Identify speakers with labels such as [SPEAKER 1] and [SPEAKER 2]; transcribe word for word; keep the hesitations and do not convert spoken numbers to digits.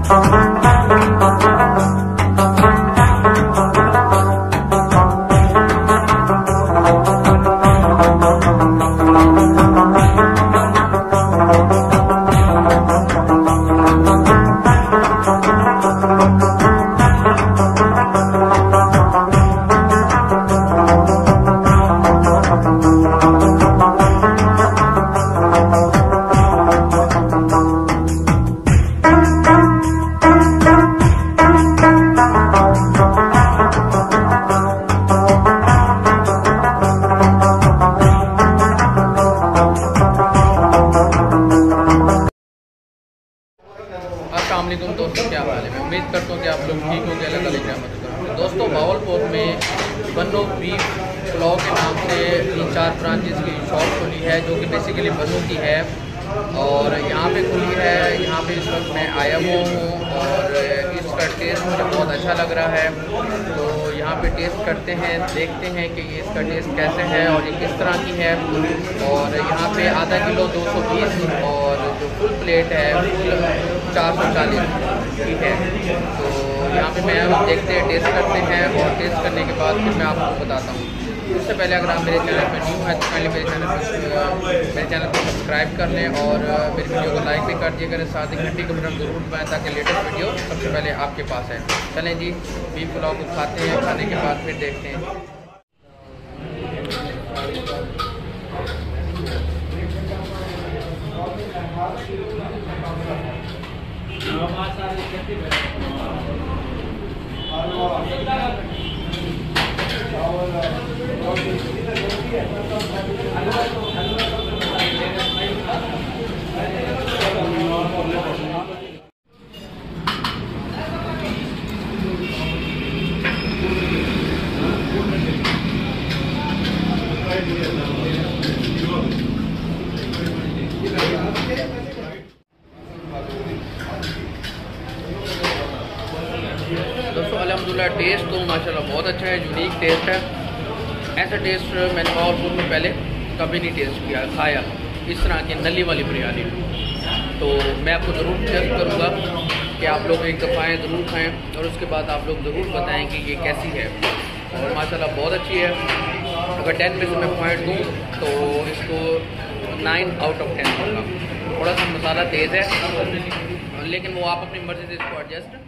[SPEAKER 1] अस्सलामुअलैकुम दोस्तों, क्या हाल है। मैं उम्मीद करता हूँ कि आप लोग ठीक होंगे। अल्लाह ताला की रहमत करें। दोस्तों, भावलपुर में बन्नो बीफ पुलाव के नाम से तीन चार ब्रांचेस की शॉप खुली है, जो कि बेसिकली बन्नो की है और यहाँ पे खुली है। यहाँ पे इस वक्त मैं आया हुआ हूँ और इसका टेस्ट मुझे बहुत अच्छा लग रहा है, तो यहाँ पे टेस्ट करते हैं, देखते हैं कि इसका टेस्ट कैसे है और ये किस तरह की है। और यहाँ पे आधा किलो दो सौ बीस और जो फुल प्लेट है फुल चार सौ चालीस की है। तो यहाँ पे मैं देखते हैं, टेस्ट करते हैं और टेस्ट करने के बाद फिर मैं आपको बताता हूँ। उससे पहले अगर आप मेरे चैनल पर न्यू हैं तो पहले मेरे चैनल पर मेरे चैनल को सब्सक्राइब कर लें और मेरी वीडियो को लाइक भी कर दिया करें। साथ ही घंटी का बटन जरूर दबाएं ताकि लेटेस्ट वीडियो सबसे पहले आपके पास है। चलें जी, बीफ पुलाव को खाते हैं, खाने के बाद फिर देखते हैं। दोस्तों अल्हम्दुलिल्लाह टेस्ट तो माशाल्लाह बहुत अच्छा है, यूनिक टेस्ट है। ऐसा टेस्ट मैंने भावलपुर में पहले कभी नहीं टेस्ट किया खाया इस तरह की नली वाली बिरयानी। तो मैं आपको ज़रूर सजेस्ट करूँगा कि आप लोग एक दफ़ा आएँ, ज़रूर खाएँ और उसके बाद आप लोग ज़रूर बताएँ कि ये कैसी है। और माशाल्लाह बहुत अच्छी है। अगर टेन में से मैं पॉइंट दूँ तो इसको नाइन आउट ऑफ टेन दूँगा। थोड़ा सा मसाला तेज़ है, लेकिन वो आप अपनी मर्ज़ी से इसको एडजस्ट